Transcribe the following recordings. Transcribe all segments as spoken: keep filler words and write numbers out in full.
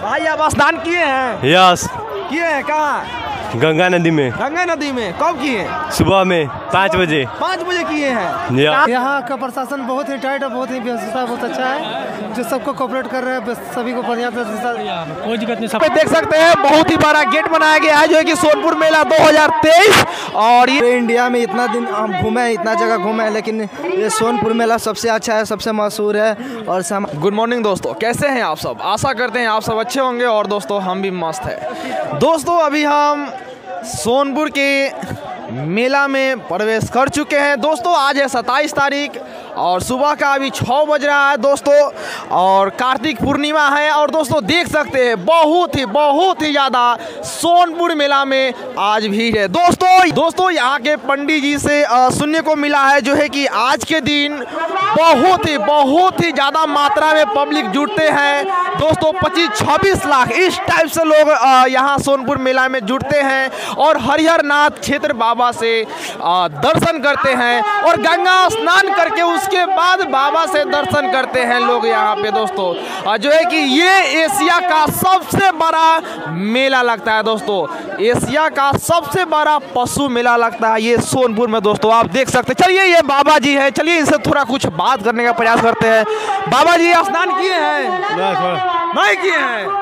भाई आप स्नान किए हैं? यस किए हैं। कहाँ? गंगा नदी में। गंगा नदी में कब किए? सुबह में पाँच बजे। पाँच बजे किए हैं। यहाँ का प्रशासन बहुत ही टाइट और बहुत ही व्यवस्था बहुत अच्छा है, जो सबको कोऑपरेट कर रहे हैं, सभी को बढ़िया कोई दिक्कत नहीं। सब देख सकते हैं बहुत ही बड़ा गेट बनाया गया है जो है कि सोनपुर मेला दो हज़ार तेईस। और ये इंडिया में इतना दिन हम घूमे हैं, इतना जगह घूमे हैं, लेकिन ये सोनपुर मेला सबसे अच्छा है, सबसे मशहूर है। और सम... गुड मॉर्निंग दोस्तों, कैसे हैं आप सब? आशा करते हैं आप सब अच्छे होंगे और दोस्तों हम भी मस्त है। दोस्तों अभी हम सोनपुर के मेला में प्रवेश कर चुके हैं। दोस्तों आज है सत्ताईस तारीख और सुबह का अभी छः बज रहा है दोस्तों, और कार्तिक पूर्णिमा है। और दोस्तों देख सकते हैं बहुत ही बहुत ही ज़्यादा सोनपुर मेला में आज भीड़ है। दोस्तों दोस्तों यहाँ के पंडित जी से आ, सुनने को मिला है जो है कि आज के दिन बहुत ही बहुत ही ज़्यादा मात्रा में पब्लिक जुटते हैं। दोस्तों पच्चीस छब्बीस लाख इस टाइप से लोग यहाँ सोनपुर मेला में जुटते हैं और हरिहर नाथ क्षेत्र बाबा से आ, दर्शन करते हैं और गंगा स्नान करके उसके बाद बाबा से दर्शन करते हैं लोग यहाँ पे दोस्तों। जो है कि ये एशिया का सबसे बड़ा मेला लगता है दोस्तों, एशिया का सबसे बड़ा पशु मेला लगता है ये सोनपुर में दोस्तों, आप देख सकते हैं। चलिए ये बाबा जी है, चलिए इनसे थोड़ा कुछ बात करने का प्रयास करते हैं। बाबा जी स्नान किए हैं? नहीं किए हैं।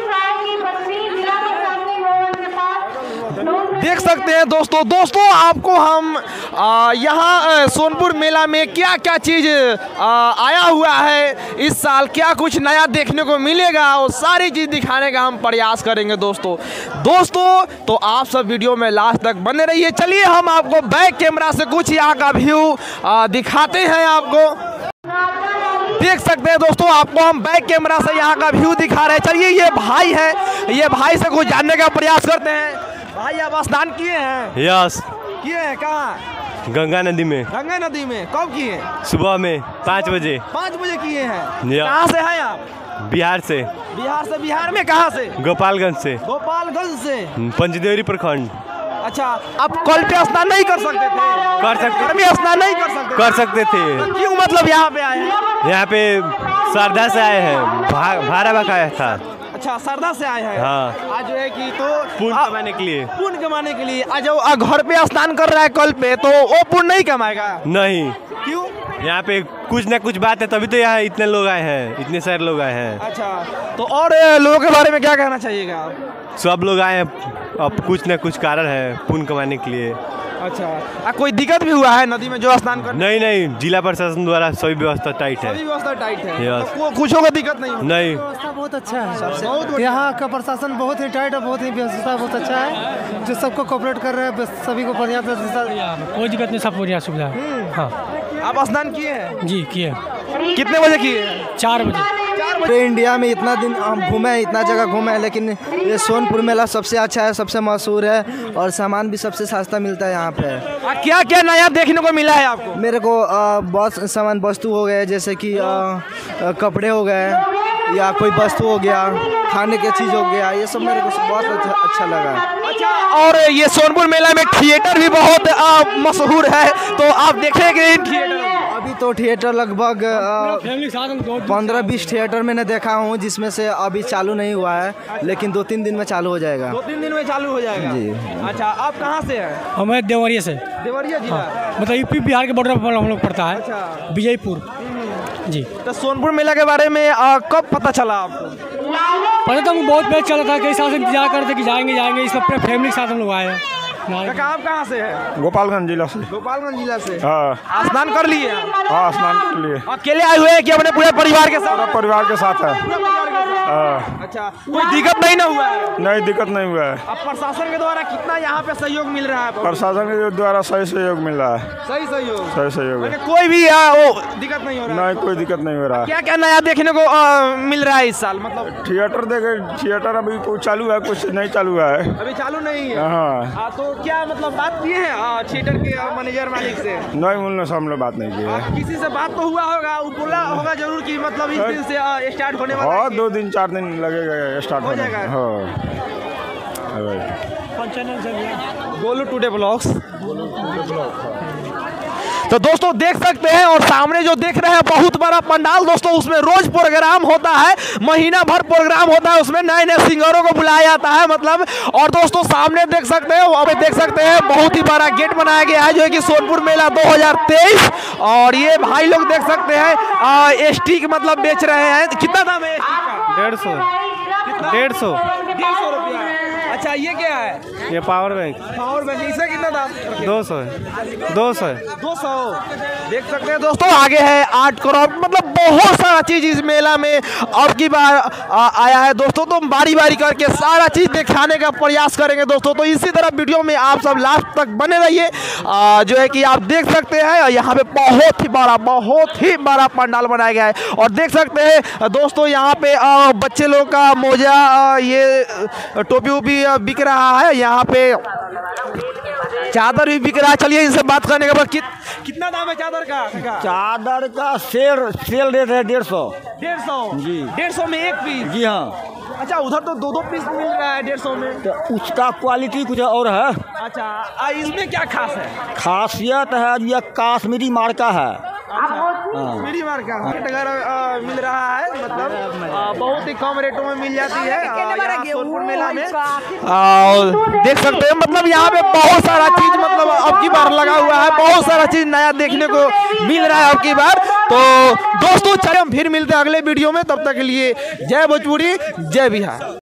देख सकते हैं दोस्तों दोस्तों आपको हम यहाँ सोनपुर मेला में क्या क्या चीज़ आया हुआ है इस साल, क्या कुछ नया देखने को मिलेगा, वो सारी चीज़ दिखाने का हम प्रयास करेंगे दोस्तों। दोस्तों तो आप सब वीडियो में लास्ट तक बने रहिए। चलिए हम आपको बैक कैमरा से कुछ यहाँ का व्यू दिखाते हैं। आपको देख सकते हैं दोस्तों, आपको हम बैक कैमरा से यहाँ का व्यू दिखा रहे हैं। चलिए ये भाई है, ये भाई से कुछ जानने का प्रयास करते हैं। भाई आप स्नान किए हैं? यस किए हैं। कहाँ? गंगा नदी में। गंगा नदी में कब किए? सुबह में पाँच बजे। पाँच बजे किए हैं। कहाँ से हैं आप? बिहार से। बिहार से? बिहार में कहाँ से? गोपालगंज से। गोपालगंज से। पंचदेवरी प्रखंड। अच्छा, आप कल पे स्नान नहीं कर सकते थे? कर सकते घर में स्नान नहीं कर सकते? कर सकते थे। तो क्यों मतलब यहाँ पे आए हैं? यहाँ पे श्रद्धा से आए हैं, भा, भाड़ा बकाया था। अच्छा श्रद्धा से आए हैं। हाँ। आज जो है कि तो पुण्य कमाने के लिए। पुण्य कमाने के लिए आज घर पे स्नान कर रहा है कल पे, तो वो पुण्य नहीं कमाएगा? नहीं। क्यों? यहाँ पे कुछ ना कुछ बात है, तभी तो यहाँ इतने लोग आए हैं, इतने सारे लोग आए हैं। अच्छा, तो और लोगों के बारे में क्या कहना चाहिएगा आप? सब लोग आए हैं, अब कुछ ना कुछ कारण है पुण्य कमाने के लिए। अच्छा, आ, कोई दिक्कत भी हुआ है नदी में जो स्नान कर? नहीं नहीं, जिला प्रशासन द्वारा सभी व्यवस्था टाइट है। सभी व्यवस्था टाइट है। यस। तो कुछ होगा दिक्कत नहीं? नहीं, व्यवस्था बहुत अच्छा है। यहाँ का प्रशासन बहुत ही टाइट और बहुत ही व्यवस्था बहुत अच्छा है, जो सबको कोऑपरेट कर रहे हैं, सभी को बढ़िया कोई दिक्कत नहीं, सब बढ़िया सुविधा है। हाँ। आप स्नान किए हैं? जी किए। कितने बजे किए? चार बजे। पूरे इंडिया में इतना दिन हम घूमे हैं, इतना जगह घूमे हैं, लेकिन ये सोनपुर मेला सबसे अच्छा है, सबसे मशहूर है और सामान भी सबसे सस्ता मिलता है यहाँ पे। आ, क्या क्या नया देखने को मिला है आपको? मेरे को आ, बहुत सामान वस्तु हो गए, जैसे कि आ, आ, कपड़े हो गए या कोई वस्तु हो गया, खाने की चीज़ हो गया, ये सब मेरे को बहुत अच्छा, अच्छा लगा। अच्छा, और ये सोनपुर मेला में थिएटर भी बहुत मशहूर है, तो आप देखेंगे इन थिएटर? अभी तो थिएटर लगभग पंद्रह बीस थिएटर मैंने देखा हूँ, जिसमें से अभी चालू नहीं हुआ है, लेकिन दो तीन दिन में चालू हो जाएगा। दो तीन दिन में चालू हो जाएगा जी। अच्छा, आप कहाँ से हैं? हमें देवरिया से। देवरिया जिला? हाँ। मतलब यूपी बिहार के बॉर्डर पर हम लोग पड़ता है। अच्छा। विजयपुर जी। तो सोनपुर मेला के बारे में आ, कब पता चला आपको? पहले तो हम बहुत पहले चला था, कई साल से इंतजार कर रहे थे कि जाएंगे जाएंगे, इस अपने फैमिली के साथ हम लोग आए हैं। आप कहाँ से हैं? गोपालगंज जिला से। गोपालगंज जिला से? हाँ। स्नान कर लिए? हाँ, स्नान कर लिए। अकेले आए हुए हैं कि अपने पूरे परिवार के साथ? पूरा परिवार के साथ है। हाँ। अच्छा, कोई दिक्कत नहीं ना हुआ है? नहीं, दिक्कत नहीं हुआ है। अब प्रशासन के द्वारा कितना यहाँ पे सहयोग मिल रहा है? प्रशासन के द्वारा सही सहयोग मिल रहा है। सही सहयोग? सही सहयोग है। कोई भी आ, वो दिक्कत नहीं हो रहा है? नहीं, कोई दिक्कत नहीं हो रहा है। क्या क्या नया देखने को आ, मिल रहा है इस साल? मतलब थिएटर देखे, थिएटर अभी कुछ चालू है, कुछ नहीं चालू है। अभी चालू नहीं है? हाँ। तो क्या मतलब बात किए हैं थिएटर के मैनेजर मालिक से? नहीं, उनने से हम लोग बात नहीं की है। किसी से बात तो हुआ होगा, बोला होगा जरूर कि मतलब इस दिन से स्टार्ट होने वाला है? हाँ, दो दिन चार दिन लगेगा स्टार्ट हो जाएगा। हाँ। Golu today blogs. तो दोस्तों देख सकते हैं और सामने जो देख रहे हैं बहुत बड़ा पंडाल दोस्तों, उसमें रोज प्रोग्राम होता है, महीना भर प्रोग्राम होता है, उसमें नए नए सिंगरों को बुलाया जाता है मतलब। और दोस्तों सामने देख सकते हैं, वहाँ पे देख सकते हैं बहुत ही बड़ा गेट बनाया गया है जो है कि सोनपुर मेला दो हज़ार तेईस। और ये भाई लोग देख सकते हैं स्टिक मतलब बेच रहे हैं। कितना दाम है स्टिक का? डेढ़ सौ डेढ़ सौ डेढ़ सौ रुपया। अच्छा ये क्या है? ये पावर बैंक पावर बैंक, इसका कितना दाम? दो सौ है दो सौ है दो सौ। देख सकते हैं दोस्तों आगे है आठ करोड़ मतलब बहुत सारा चीज इस मेला में अब की बार आ, आया है दोस्तों। तो बारी बारी करके सारा चीज दिखाने का प्रयास करेंगे दोस्तों। तो इसी तरह वीडियो में आप सब लास्ट तक बने रहिए। जो है कि आप देख सकते हैं यहाँ पे बहुत ही बड़ा बहुत ही बड़ा पंडाल बनाया गया है। और देख सकते हैं दोस्तों यहाँ पे आ, बच्चे लोग का मोजा आ, ये टोपी वोपी बिक रहा है, यहाँ पे चादर भी बिक रहा है। चलिए इनसे बात करने के बाद कित, कितना दाम है चादर का? चादर का सेल सेल रेट है डेढ़ सौ डेढ़ सौ जी। डेढ़ सौ में एक पीस? जी हाँ। अच्छा उधर तो दो दो पीस मिल रहा है डेढ़ सौ में। तो उसका क्वालिटी कुछ और है। अच्छा आ, इसमें क्या खास है? खासियत है ये काश्मीरी मार्का है। मेरी मार का रेट अगर आ, मिल रहा है मतलब आ, बहुत ही कम रेटों में मिल जाती है आ, यहाँ सोनपुर मेला में। आ, देख सकते हैं मतलब यहाँ पे बहुत सारा चीज मतलब अब की बार लगा हुआ है, बहुत सारा चीज नया देखने को मिल रहा है अब की बार। तो दोस्तों चलिए हम फिर मिलते हैं अगले वीडियो में, तब तक के लिए जय भोजपुरी जय बिहार।